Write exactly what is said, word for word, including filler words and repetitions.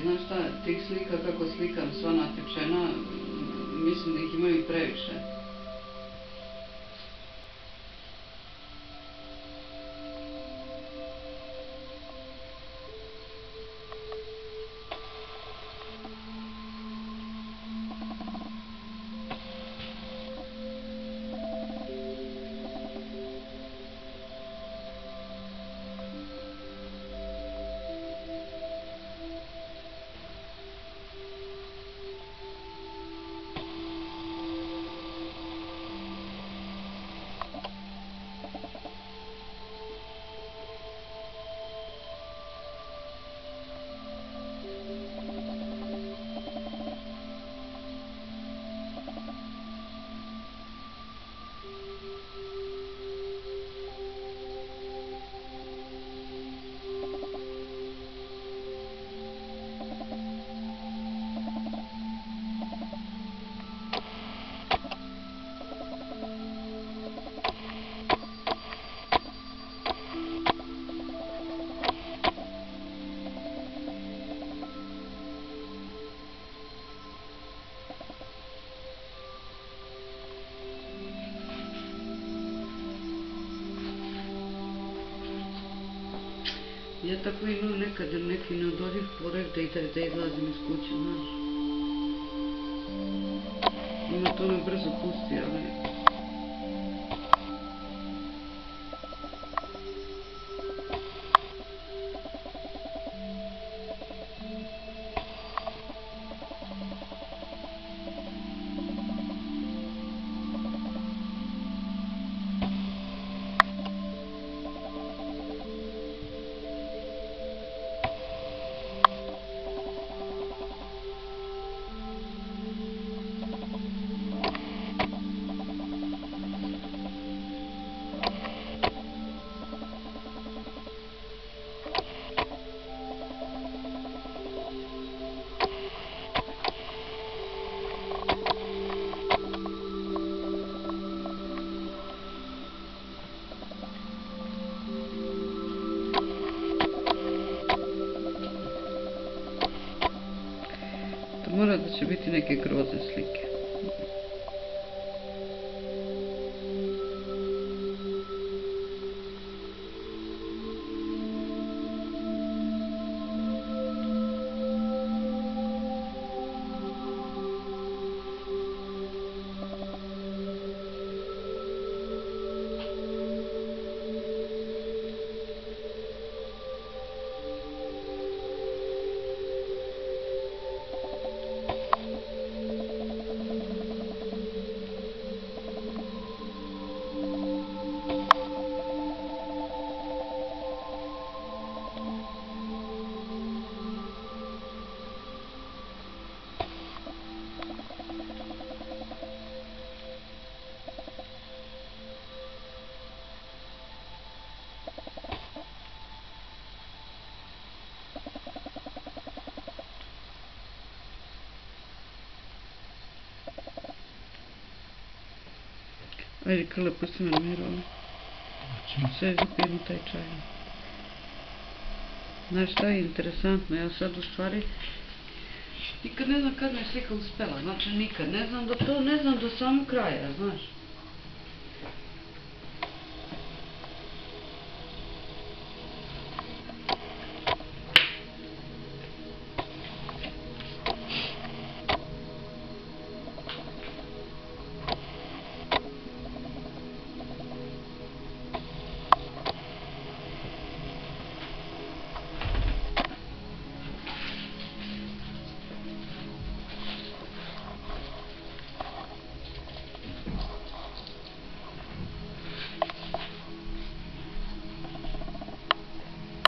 znaš šta, tih slika kako slikam sva natječena, mislim da ih imaju i previše. Ja tako imam nekad neki neodoljiv porek da izlazim iz kuće, znaš. Ima to me brzo pusti, ali... Mora da će biti neke grozne slike. Ajde, Krle, pusti me na miru. Sve zapijem taj čaj. Znaš šta je interesantno, ja sad u stvari nikad ne znam kad me slika uspela, znači nikad, ne znam do to, ne znam do samog kraja, znaš.